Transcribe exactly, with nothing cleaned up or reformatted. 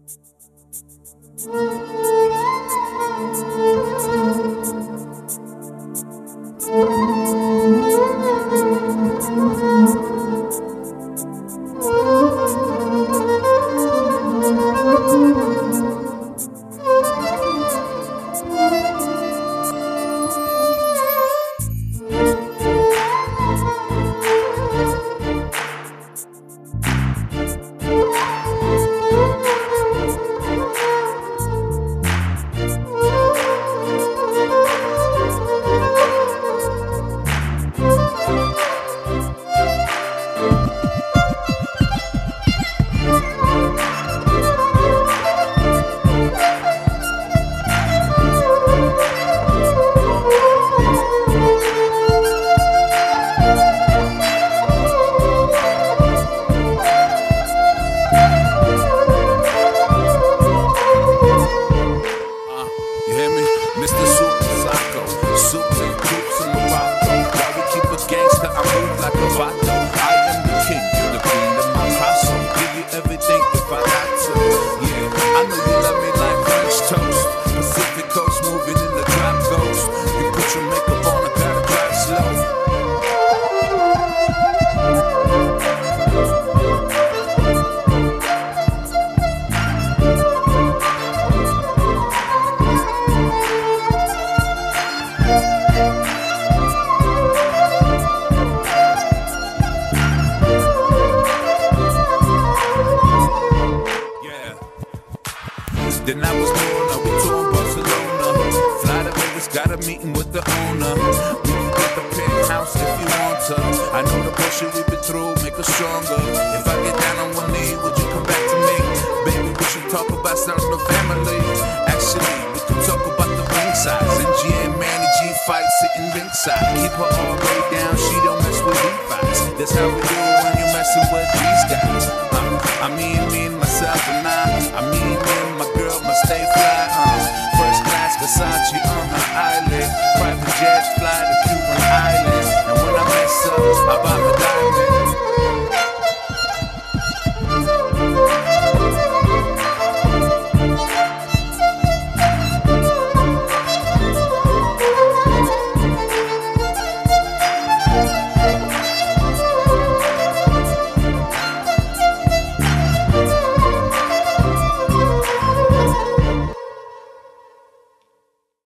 Then I was born, I went to Barcelona. Fly to Vegas, got a meeting with the owner. We can get the penthouse if you want to. I know the bullshit we've been through make us stronger. If I get down on one knee, would you come back to me? Baby, we should talk about starting a family. Actually, we can talk about the ring size. And G and Manny G fight sitting ringside. Keep her all the way down, she don't mess with Levi's. That's how we do it when you're messing with these guys. Uh, I mean, me and myself.